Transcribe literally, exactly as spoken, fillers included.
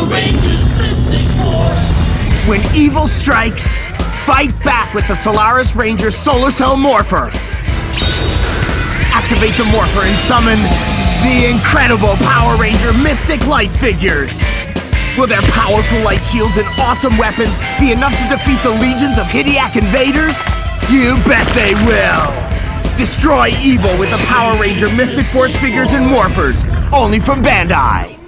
Rangers Mystic Force! When evil strikes, fight back with the Solaris Ranger Solar Cell Morpher! Activate the Morpher and summon the incredible Power Ranger Mystic Light figures! Will their powerful light shields and awesome weapons be enough to defeat the legions of Hideac invaders? You bet they will! Destroy evil with the Power Ranger Mystic Force figures and Morphers, only from Bandai!